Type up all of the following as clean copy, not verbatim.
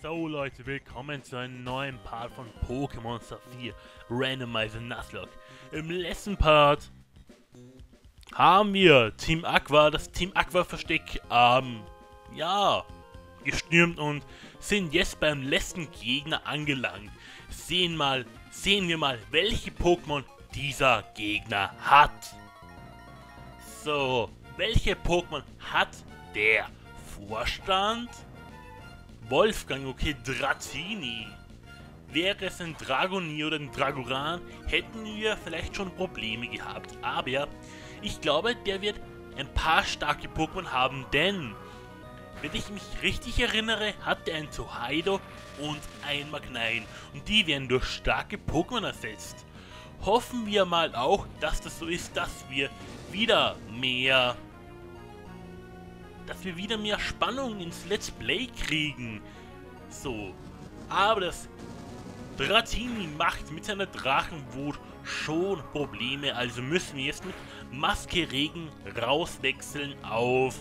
So Leute, willkommen zu einem neuen Part von Pokémon Saphir Randomizer Nuzlocke. Im letzten Part haben wir Team Aqua, das Team Aqua Versteck, gestürmt und sind jetzt beim letzten Gegner angelangt. Sehen wir mal, welche Pokémon dieser Gegner hat. So, welche Pokémon hat der Vorstand? Wolfgang, okay, Dratini. Wäre es ein Dragonier oder ein Dragoran, hätten wir vielleicht schon Probleme gehabt. Aber ich glaube, der wird ein paar starke Pokémon haben, denn, wenn ich mich richtig erinnere, hat er ein Togedemaru und ein Magnein. Und die werden durch starke Pokémon ersetzt. Hoffen wir mal auch, dass das so ist, dass wir wieder mehr Spannung ins Let's Play kriegen. So, aber das Dratini macht mit seiner Drachenwut schon Probleme, also müssen wir jetzt mit Maske Regen rauswechseln auf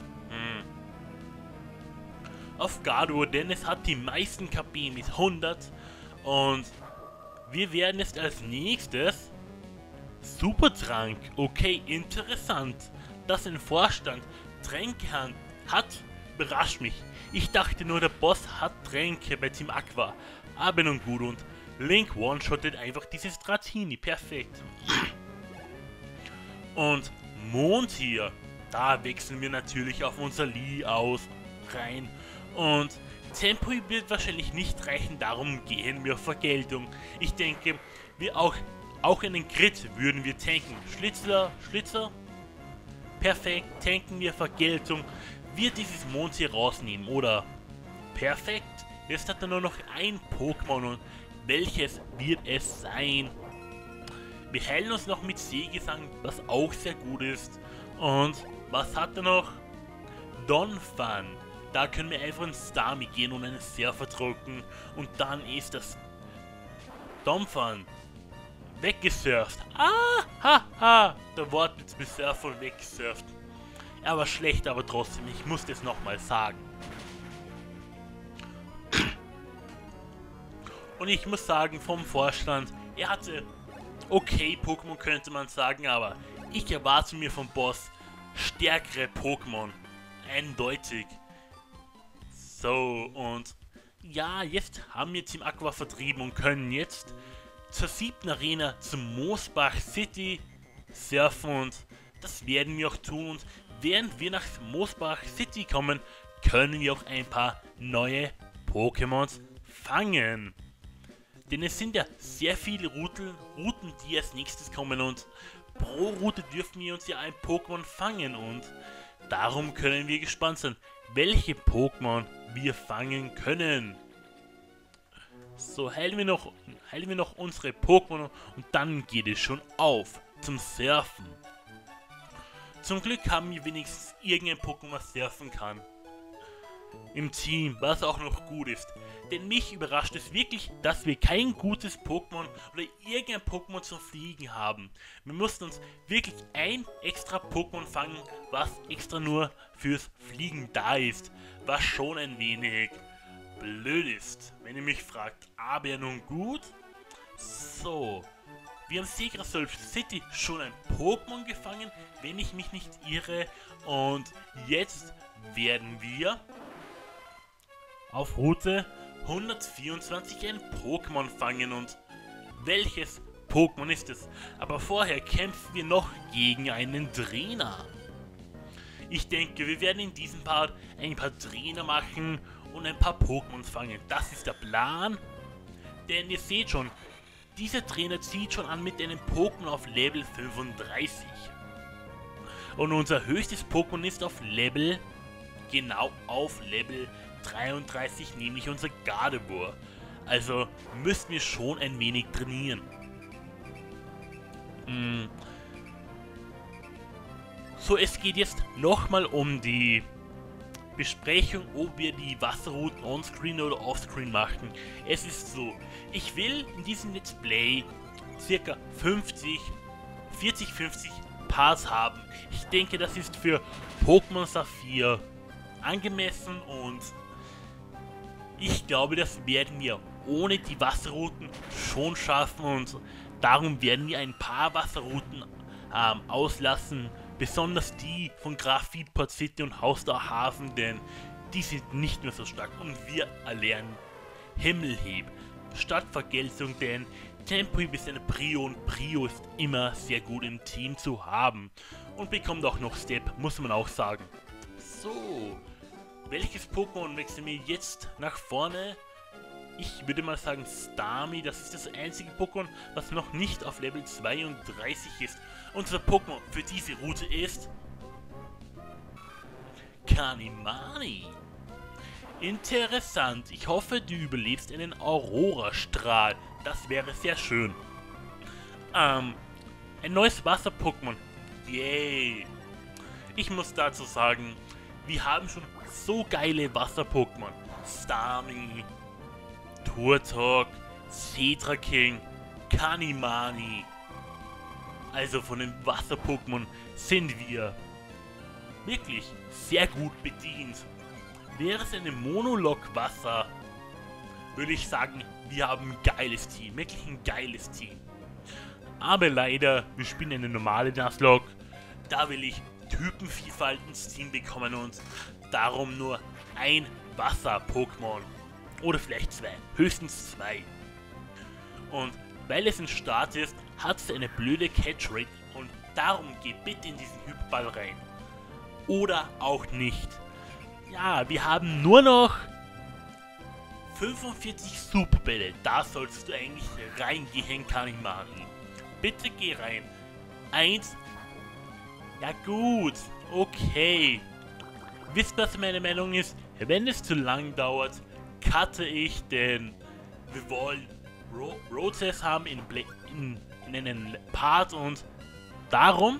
Gardevoir, denn es hat die meisten KP mit 100 und wir werden jetzt als nächstes Supertrank. Okay, interessant, dass ein Vorstand Tränke hat, überrascht mich. Ich dachte nur, der Boss hat Tränke bei Team Aqua. Aber nun gut, und Link one-shottet einfach dieses Dratini. Perfekt. Und Mondtier, da wechseln wir natürlich auf unser Lee rein. Und Tempo wird wahrscheinlich nicht reichen, darum gehen wir auf Vergeltung. Ich denke, wir auch in den Crit würden wir tanken. Schlitzer. Perfekt, tanken wir Vergeltung. Wird dieses Mondtier rausnehmen, oder? Perfekt. Jetzt hat er nur noch ein Pokémon und welches wird es sein? Wir heilen uns noch mit Seegesang, was auch sehr gut ist. Und was hat er noch? Donphan. Da können wir einfach in Starmie gehen und einen Surfer drücken. Und dann ist das Donphan weggesurft. Der Wort jetzt mit Surfer und weggesurft. Er war schlecht, aber trotzdem, ich muss das nochmal sagen. Und ich muss sagen, vom Vorstand, er hatte okay Pokémon, könnte man sagen, aber ich erwarte mir vom Boss stärkere Pokémon. Eindeutig. So, und ja, jetzt haben wir Team Aqua vertrieben und können jetzt zur 7. Arena zum Moosbach City surfen, und das werden wir auch tun. Und während wir nach Moosbach City kommen, können wir auch ein paar neue Pokémons fangen. Denn es sind ja sehr viele Routen, die als nächstes kommen, und pro Route dürfen wir uns ja ein Pokémon fangen, und darum können wir gespannt sein, welche Pokémon wir fangen können. So, heilen wir noch unsere Pokémon und dann geht es schon auf zum Surfen. Zum Glück haben wir wenigstens irgendein Pokémon, was surfen kann im Team, was auch noch gut ist. Denn mich überrascht es wirklich, dass wir kein gutes Pokémon oder irgendein Pokémon zum Fliegen haben. Wir mussten uns wirklich ein extra Pokémon fangen, was extra nur fürs Fliegen da ist, was schon ein wenig blöd ist, wenn ihr mich fragt. Aber nun gut. So, wir haben Segrasol City schon ein Pokémon gefangen, wenn ich mich nicht irre. Und jetzt werden wir auf Route 124 ein Pokémon fangen. Und welches Pokémon ist es? Aber vorher kämpfen wir noch gegen einen Trainer. Ich denke, wir werden in diesem Part ein paar Trainer machen und ein paar Pokémons fangen. Das ist der Plan. Denn ihr seht schon, dieser Trainer zieht schon an mit einem Pokémon auf Level 35. Und unser höchstes Pokémon ist auf Level 33, nämlich unser Gardevoir. Also müssen wir schon ein wenig trainieren. So, es geht jetzt nochmal um die Besprechung, ob wir die Wasserrouten onscreen oder offscreen machen. Es ist so, ich will in diesem Let's Play circa 40, 50 Parts haben. Ich denke, das ist für Pokémon Saphir angemessen, und ich glaube, das werden wir ohne die Wasserrouten schon schaffen und darum werden wir ein paar Wasserrouten auslassen. Besonders die von Graphitport City und Hausdauer Hafen, denn die sind nicht mehr so stark. Und wir erlernen Himmelheb statt Vergeltung, denn Tempohieb ist eine Prio und Prio ist immer sehr gut im Team zu haben. Und bekommt auch noch Step, muss man auch sagen. So, welches Pokémon wechseln wir jetzt nach vorne? Ich würde mal sagen Starmie, das ist das einzige Pokémon, was noch nicht auf Level 32 ist. Unser Pokémon für diese Route ist Kanimani. Interessant, ich hoffe, du überlebst einen Aurora-Strahl. Das wäre sehr schön. Ein neues Wasser-Pokémon. Yay. Ich muss dazu sagen, wir haben schon so geile Wasser-Pokémon. Starmie, Turtok, Cedra King, Kanimani. Also von den Wasser-Pokémon sind wir wirklich sehr gut bedient. Wäre es eine Monolog-Wasser, würde ich sagen, wir haben ein geiles Team, wirklich ein geiles Team. Aber leider, wir spielen eine normale Nuzlocke, da will ich Typenvielfalt ins Team bekommen und darum nur ein Wasser-Pokémon. Oder vielleicht zwei, höchstens zwei. Und weil es ein Start ist, hat es eine blöde Catch-Rate und darum geh bitte in diesen Hyperball rein. Oder auch nicht. Ja, wir haben nur noch 45 Superbälle. Da sollst du eigentlich reingehen, Kanimani. Bitte geh rein. 1. Ja gut, okay. Wisst ihr, was meine Meinung ist? Wenn es zu lang dauert, cutte ich, denn wir wollen Road-Test haben in einen Part und darum.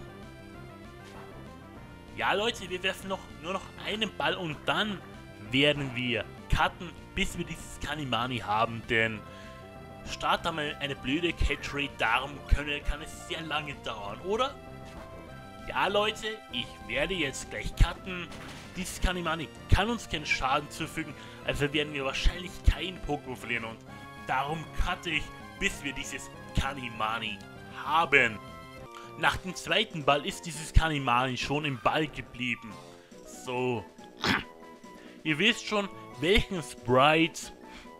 Ja Leute, wir werfen nur noch einen Ball und dann werden wir cutten, bis wir dieses Kanimani haben, denn start einmal eine blöde Catch-Rate, darum kann es sehr lange dauern, oder? Ja Leute, ich werde jetzt gleich cutten. Dieses Kanimani kann uns keinen Schaden zufügen, also werden wir wahrscheinlich kein Pokémon verlieren und darum cutte ich, bis wir dieses Kanimani haben. Nach dem zweiten Ball ist dieses Kanimani schon im Ball geblieben. So. Ihr wisst schon, welchen Sprite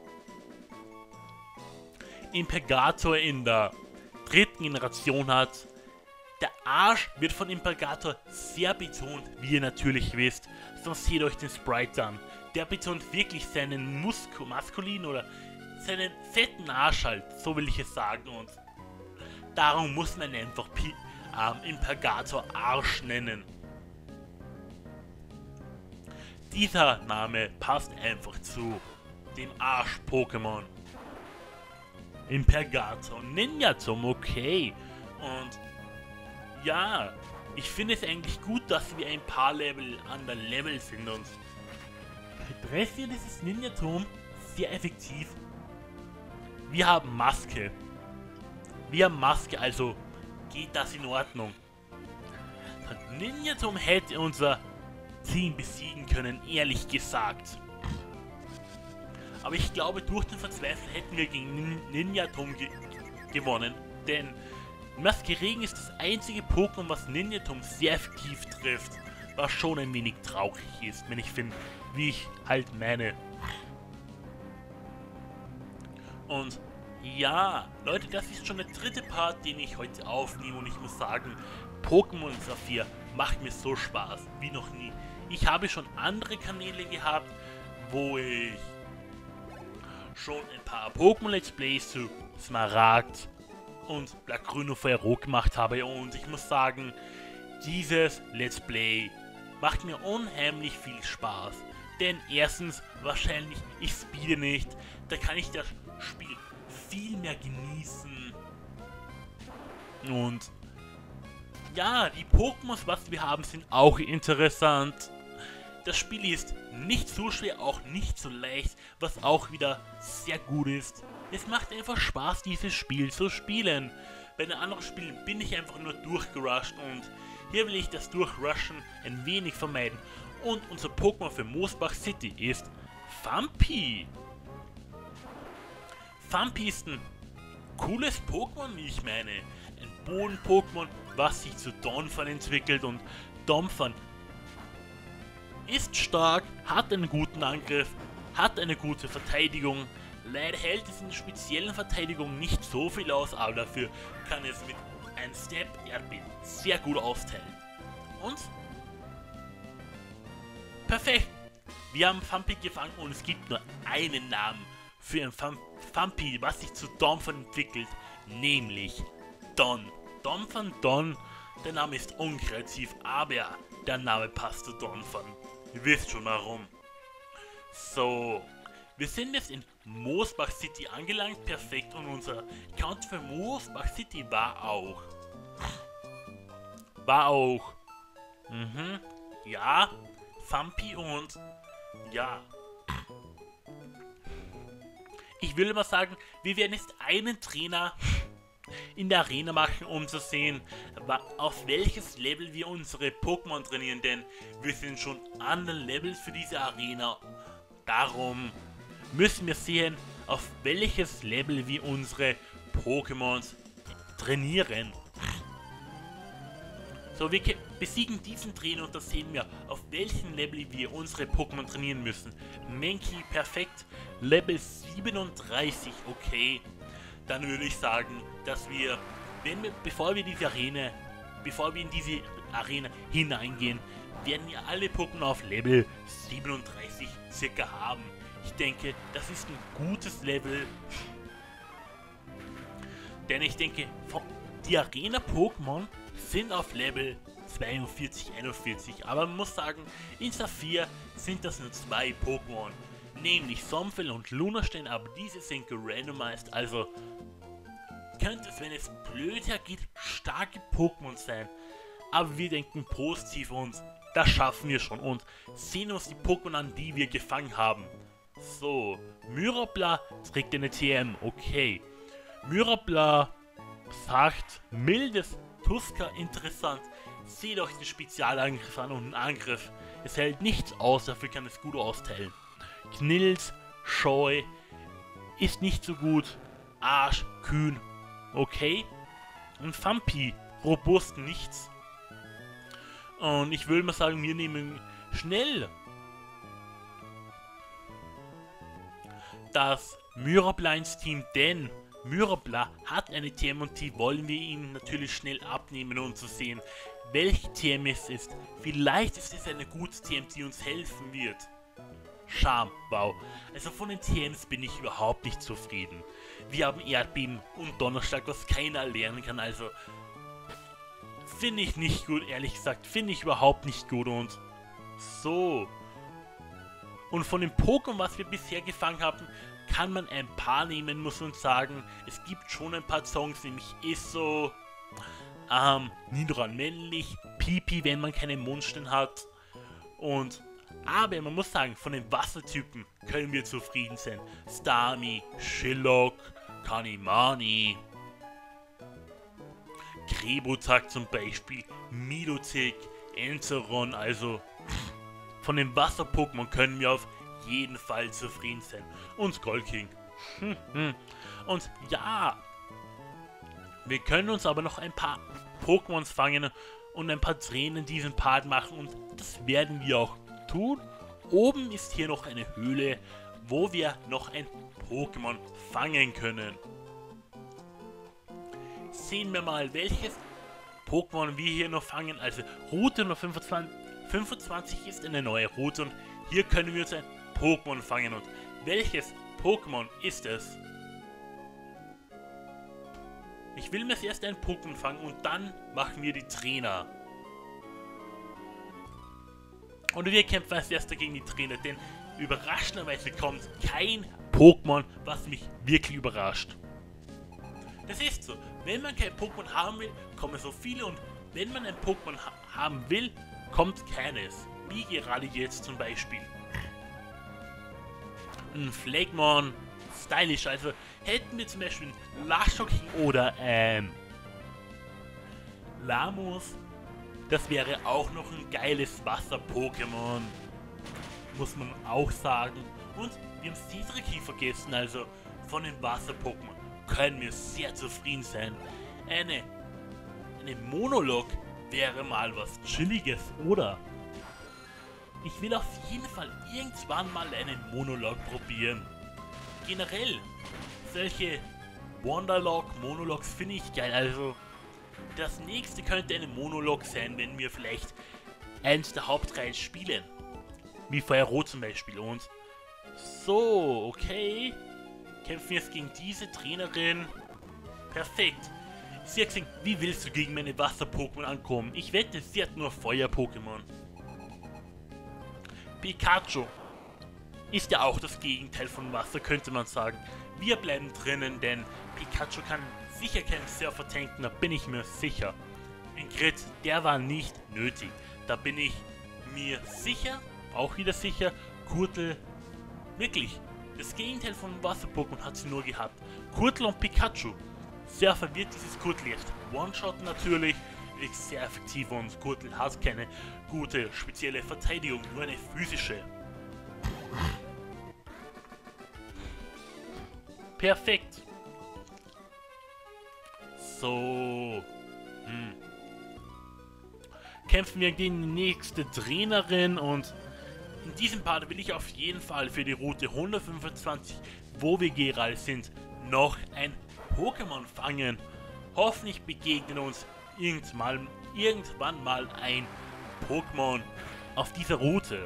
Imperator in der dritten Generation hat. Der Arsch wird von Imperator sehr betont, wie ihr natürlich wisst. Sonst seht euch den Sprite an. Der betont wirklich seinen maskulinen oder seinen fetten Arsch halt, so will ich es sagen. Und darum muss man einfach Imperator Arsch nennen. Dieser Name passt einfach zu dem Arsch-Pokémon. Imperator Ninjatom, okay. Und ja, ich finde es eigentlich gut, dass wir ein paar Level an der Level sind und Dressier dieses Ninjatom sehr effektiv. Wir haben Maske. Also geht das in Ordnung. Ninjatom hätte unser Team besiegen können, ehrlich gesagt. Aber ich glaube, durch den Verzweifel hätten wir gegen Ninjatom gewonnen, denn Masqueregen ist das einzige Pokémon, was Ninjatom sehr effektiv trifft, was schon ein wenig traurig ist, wenn ich finde, wie ich halt meine. Und ja, Leute, das ist schon der dritte Part, den ich heute aufnehme und ich muss sagen, Pokémon Saphir macht mir so Spaß wie noch nie. Ich habe schon andere Kanäle gehabt, wo ich schon ein paar Pokémon Let's Plays zu Smaragd und Black Grün Feuer Rot gemacht habe und ich muss sagen, dieses Let's Play macht mir unheimlich viel Spaß. Denn erstens, wahrscheinlich, ich speede nicht, da kann ich das Spiel viel mehr genießen. Und ja, die Pokémons, was wir haben, sind auch interessant. Das Spiel ist nicht so schwer, auch nicht so leicht, was auch wieder sehr gut ist. Es macht einfach Spaß, dieses Spiel zu spielen. Bei den anderen Spielen bin ich einfach nur durchgerusht und hier will ich das Durchrushen ein wenig vermeiden. Und unser Pokémon für Moosbach City ist Fampi. Phampi ist ein cooles Pokémon, wie ich meine. Ein Boden-Pokémon, was sich zu Donphan entwickelt, und Donphan ist stark, hat einen guten Angriff, hat eine gute Verteidigung. Leider hält es in der speziellen Verteidigung nicht so viel aus, aber dafür kann es mit einem Step Erdbeben sehr gut austeilen. Und perfekt! Wir haben Phampi gefangen und es gibt nur einen Namen für ein Phampi, was sich zu Donphan entwickelt, nämlich Don. Donphan Don, der Name ist unkreativ, aber der Name passt zu Donphan. Ihr wisst schon warum. So, wir sind jetzt in Moosbach City angelangt, perfekt, und unser Count für Moosbach City war auch. Ja, Phampi und ja. Ich will mal sagen, wir werden jetzt einen Trainer in der Arena machen, um zu sehen, auf welches Level wir unsere Pokémon trainieren, denn wir sind schon an den Levels für diese Arena. Darum müssen wir sehen, auf welches Level wir unsere Pokémons trainieren. So, wir besiegen diesen Trainer und da sehen wir, auf welchem Level wir unsere Pokémon trainieren müssen. Mankey, perfekt, Level 37, okay. Dann würde ich sagen, dass wir, bevor wir in diese Arena hineingehen, werden wir alle Pokémon auf Level 37 circa haben. Ich denke, das ist ein gutes Level. Denn ich denke, die Arena-Pokémon sind auf Level 42, 41. Aber man muss sagen, in Saphir sind das nur 2 Pokémon. Nämlich Somfel und Lunastein, aber diese sind gerandomized. Also könnte es, wenn es blöd hergeht, starke Pokémon sein. Aber wir denken positiv und das schaffen wir schon. Und sehen uns die Pokémon an, die wir gefangen haben. So, Myrapla trägt eine TM, okay. Myrapla sagt, mildes Tuska, interessant. Seht euch den Spezialangriff an und einen Angriff. Es hält nichts aus, dafür kann es gut austeilen. Knills, scheu, ist nicht so gut. Arsch, kühn, okay. Und Phampi, robust, nichts. Und ich will mal sagen, wir nehmen schnell das Myrapla ins Team, denn Myrapla hat eine TM und die wollen wir ihm natürlich schnell abnehmen, um zu sehen, welche TM es ist. Vielleicht ist es eine gute TM, die uns helfen wird. Charme, wow. Also von den TMs bin ich überhaupt nicht zufrieden. Wir haben Erdbeben und Donnerschlag, was keiner lernen kann, also finde ich nicht gut, ehrlich gesagt, finde ich überhaupt nicht gut. Und so. Und von den Pokémon, was wir bisher gefangen haben, kann man ein paar nehmen, muss man sagen. Es gibt schon ein paar Songs, nämlich Isso, Nidoran männlich, Pipi, wenn man keine Mondstein hat. Und, aber man muss sagen, von den Wassertypen können wir zufrieden sein. Starmie, Shillock, Kanimani, Krebotak zum Beispiel, Milotic, Enzeron, also von den Wasser-Pokémon können wir auf jeden Fall zufrieden sein. Und Skullking. Und ja, wir können uns aber noch ein paar Pokémons fangen und ein paar Tränen in diesem Part machen und das werden wir auch tun. Oben ist hier noch eine Höhle, wo wir noch ein Pokémon fangen können. Sehen wir mal, welches Pokémon wir hier noch fangen. Also Route Nummer 25 ist eine neue Route und hier können wir uns ein Pokémon fangen. Und welches Pokémon ist es? Ich will mir erst ein Pokémon fangen und dann machen wir die Trainer. Und wir kämpfen als erster gegen die Trainer, denn überraschenderweise kommt kein Pokémon, was mich wirklich überrascht. Das ist so, wenn man kein Pokémon haben will, kommen so viele und wenn man ein Pokémon haben will, kommt keines. Wie gerade jetzt zum Beispiel. Ein Phlegmon, stylisch, also hätten wir zum Beispiel Lashoki oder Lamos, das wäre auch noch ein geiles Wasser-Pokémon, muss man auch sagen. Und wir haben Sidriki vergessen, also von den Wasser-Pokémon können wir sehr zufrieden sein. Eine Monolog wäre mal was Chilliges, oder? Ich will auf jeden Fall irgendwann mal einen Monolog probieren. Generell, solche Wonderlog-Monologs finde ich geil, also das nächste könnte ein Monolog sein, wenn wir vielleicht eins der Hauptreihen spielen. Wie Feuer Rot zum Beispiel. Und so, okay. Kämpfen wir jetzt gegen diese Trainerin. Perfekt. Sie hat gesagt, wie willst du gegen meine Wasser-Pokémon ankommen? Ich wette, sie hat nur Feuer-Pokémon. Pikachu ist ja auch das Gegenteil von Wasser, könnte man sagen. Wir bleiben drinnen, denn Pikachu kann sicher keinen Surfer tanken, da bin ich mir sicher. Ein Crit, der war nicht nötig. Da bin ich mir sicher, auch wieder sicher, Kurtel, wirklich, das Gegenteil von Wasser-Pokémon hat sie nur gehabt. Kurtel und Pikachu. Surfer wird dieses Kurtel jetzt One-Shot natürlich, ist sehr effektiv und Kurtel hat keine gute spezielle Verteidigung, nur eine physische. Perfekt. So. Kämpfen wir gegen die nächste Trainerin und in diesem Part will ich auf jeden Fall für die Route 125, wo wir gerade sind, noch ein Pokémon fangen. Hoffentlich begegnen uns irgendwann mal ein Pokémon auf dieser Route.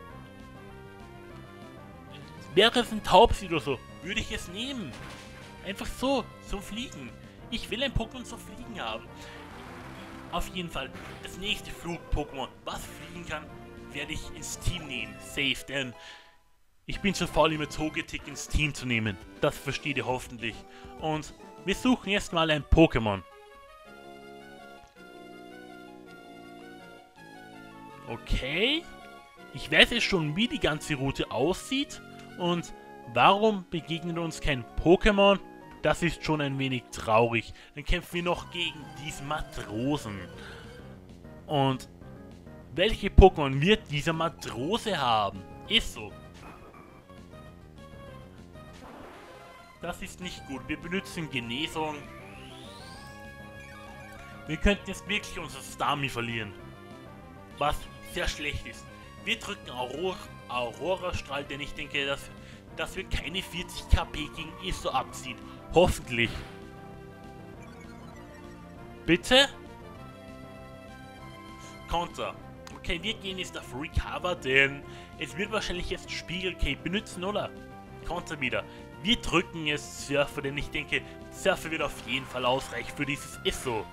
Wäre es ein Taubsi oder so, würde ich es nehmen. Einfach so, zum Fliegen. Ich will ein Pokémon zum Fliegen haben. Auf jeden Fall, das nächste Flug-Pokémon, was fliegen kann, werde ich ins Team nehmen. Safe, denn ich bin zu faul, immer Togetic ins Team zu nehmen. Das versteht ihr hoffentlich. Und wir suchen jetzt mal ein Pokémon. Okay. Ich weiß jetzt schon, wie die ganze Route aussieht. Und warum begegnet uns kein Pokémon? Das ist schon ein wenig traurig. Dann kämpfen wir noch gegen diesen Matrosen. Und welche Pokémon wird dieser Matrose haben? Ist so. Das ist nicht gut. Wir benutzen Genesung. Wir könnten jetzt wirklich unser Starmie verlieren. Was sehr schlecht ist. Wir drücken Aurora-Strahl, denn ich denke, dass wir keine 40 KP gegen ESO abziehen. Hoffentlich. Bitte? Konter. Okay, wir gehen jetzt auf Recover, denn es wird wahrscheinlich jetzt Spiegel-Cape benutzen, oder? Konter wieder. Wir drücken jetzt Surfer, denn ich denke, Surfer wird auf jeden Fall ausreichen für dieses ESO.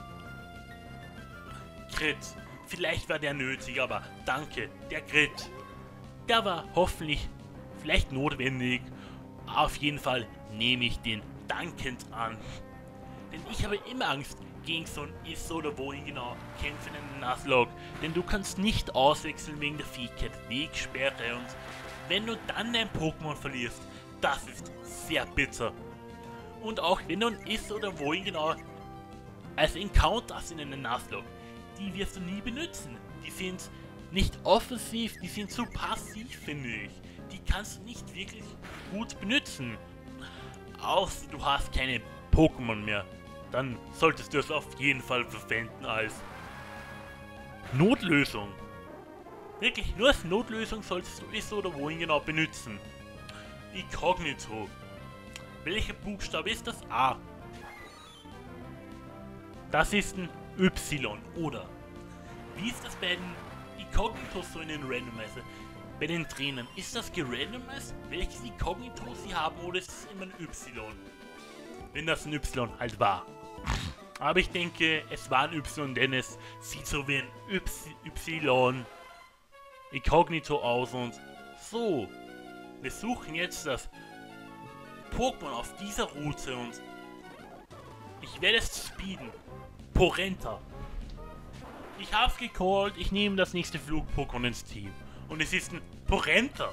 Crit. Vielleicht war der nötig, aber danke, der Crit. Der war hoffentlich vielleicht notwendig. Auf jeden Fall nehme ich den dankend an. Denn ich habe immer Angst gegen so ein ESO oder wohin genau kämpfen in einem Nuzlocke. Denn du kannst nicht auswechseln wegen der Fähigkeit Wegsperre und wenn du dann dein Pokémon verlierst, das ist sehr bitter. Und auch wenn du ein ESO oder wohin genau als Encounter hast in einem Nuzlocke, die wirst du nie benutzen. Die sind nicht offensiv, die sind zu passiv, finde ich. Die kannst du nicht wirklich gut benutzen. Außer du hast keine Pokémon mehr. Dann solltest du es auf jeden Fall verwenden als Notlösung. Wirklich, nur als Notlösung solltest du es oder wohin genau benutzen. Inkognito. Welcher Buchstabe ist das? A. Das ist ein Y, oder? Wie ist das bei den Incognitos so in den Randomizer? Bei den Trainern, ist das gerandomized, welches Inkognito sie haben, oder ist es immer ein Y? Wenn das ein Y halt war. Aber ich denke, es war ein Y, denn es sieht so wie ein Y Inkognito aus und so. Wir suchen jetzt das Pokémon auf dieser Route und ich werde es speeden. Porenta. Ich hab's gecallt, ich nehme das nächste Flug-Pokémon ins Team. Und es ist ein Porenta.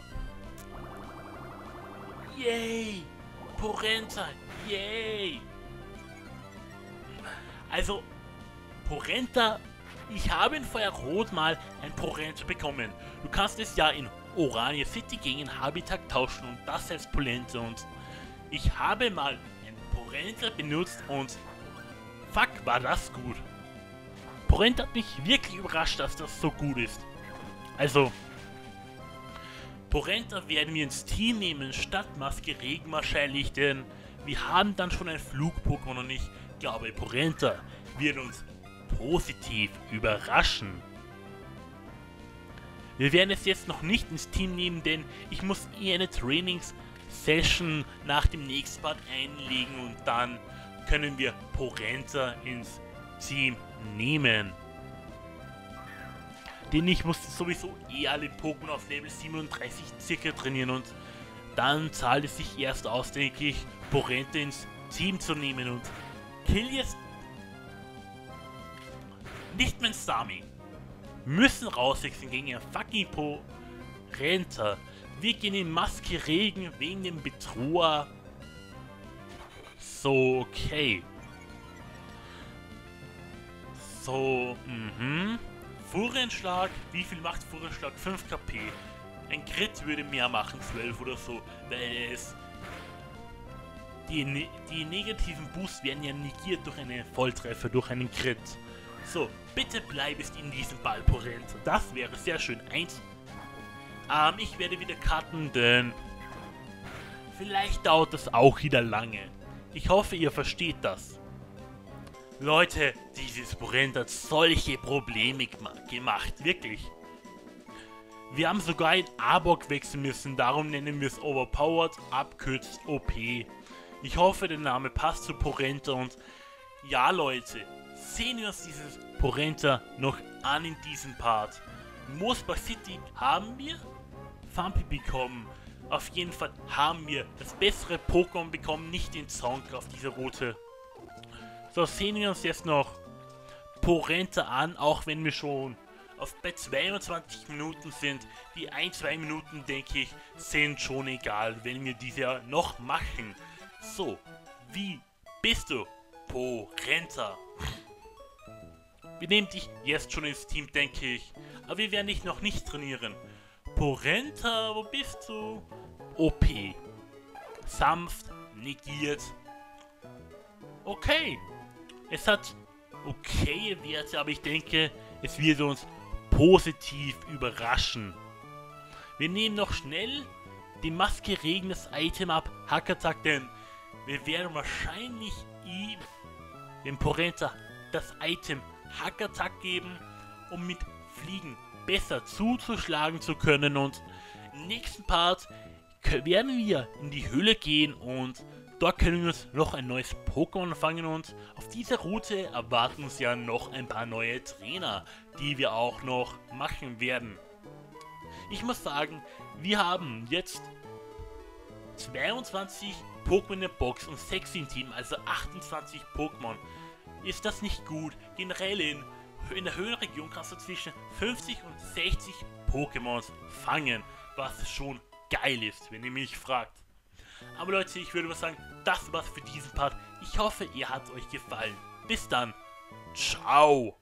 Yay! Porenta, yay! Also, Porenta, ich habe in Feuerrot mal ein Porenta bekommen. Du kannst es ja in Orania City gegen Habitat tauschen und das als Polenta. Und ich habe mal einen Polenta benutzt und fuck, war das gut. Polenta hat mich wirklich überrascht, dass das so gut ist. Also, Polenta werden wir ins Team nehmen, statt Maske Regen wahrscheinlich, denn wir haben dann schon ein Flug-Pokémon und ich glaube, Polenta wird uns positiv überraschen. Wir werden es jetzt noch nicht ins Team nehmen, denn ich muss eine Trainings-Session nach dem nächsten Part einlegen und dann können wir Polenta ins Team nehmen. Denn ich muss sowieso alle Pokémon auf Level 37 circa trainieren und dann zahlt es sich erst aus, denke ich, Polenta ins Team zu nehmen und kill jetzt nicht mein Stami. Müssen rauswechseln gegen ein fucking Polenta. Wir gehen in Maske Regen wegen dem Bedroher. So, okay. So, Furienschlag. Wie viel macht Furienschlag? 5 KP. Ein Crit würde mehr machen, 12 oder so, weil es die negativen Boosts werden ja negiert durch einen Volltreffer, durch einen Crit. So, bitte bleibest in diesem Ball, Polenta. Das wäre sehr schön. Ich werde wieder cutten, denn vielleicht dauert das auch wieder lange. Ich hoffe, ihr versteht das. Leute, dieses Polenta hat solche Probleme gemacht, wirklich. Wir haben sogar in Arbok wechseln müssen, darum nennen wir es Overpowered, abkürzt OP. Ich hoffe, der Name passt zu Polenta und ja, Leute, sehen wir uns dieses Polenta noch an in diesem Part. Moosbach City haben wir Fampi bekommen. Auf jeden Fall haben wir das bessere Pokémon bekommen, nicht den Zonk auf dieser Route. So, sehen wir uns jetzt noch Polenta an, auch wenn wir schon bei 22 Minuten sind. Die 1-2 Minuten, denke ich, sind schon egal, wenn wir diese noch machen. So, wie bist du, Polenta? Wir nehmen dich jetzt schon ins Team, denke ich. Aber wir werden dich noch nicht trainieren. Polenta, wo bist du? OP. Sanft, negiert. Okay. Es hat okaye Werte, aber ich denke, es wird uns positiv überraschen. Wir nehmen noch schnell die Maske Regen das Item ab, Hackattack, denn wir werden wahrscheinlich ihm, dem Polenta, das Item Hackattack geben, um mit Fliegen besser zuzuschlagen zu können. Und im nächsten Part werden wir in die Höhle gehen und dort können wir uns noch ein neues Pokémon fangen und auf dieser Route erwarten uns ja noch ein paar neue Trainer, die wir auch noch machen werden. Ich muss sagen, wir haben jetzt 22 Pokémon in der Box und 6 im Team, also 28 Pokémon. Ist das nicht gut? Generell in der Höhenregion kannst du zwischen 50 und 60 Pokémons fangen, was schon geil ist, wenn ihr mich fragt. Aber Leute, ich würde mal sagen, das war's für diesen Part. Ich hoffe, ihr hat euch gefallen. Bis dann. Ciao.